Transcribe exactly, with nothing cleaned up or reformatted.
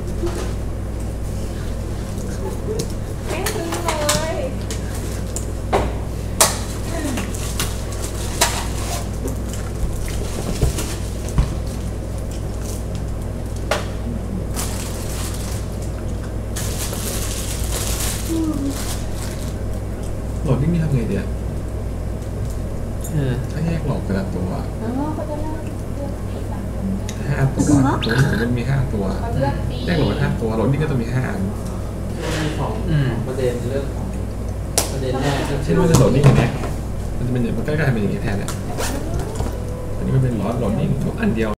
แม่ซื้อเลยโหลดนี่มีทำไงเดียวเออถ้าแยกโหลดแต่ละตัวแล้วก็จะเลือกเลือกสีต่างกันห้าตัวตัวนี้มันมีห้าตัวแยกโหลดห้าตัวโหลดนี่ก็จะมีห้าอันสองประเด็นเรื่องของประเด็นแรกก็เช่นว่าจะโหลดนี่อย่างนี้มันจะเป็นอย่างมันก็กลายเป็นอย่างนี้แทนเนี่ยอันนี้มันเป็นโหลดโหลดนี่อันเดียว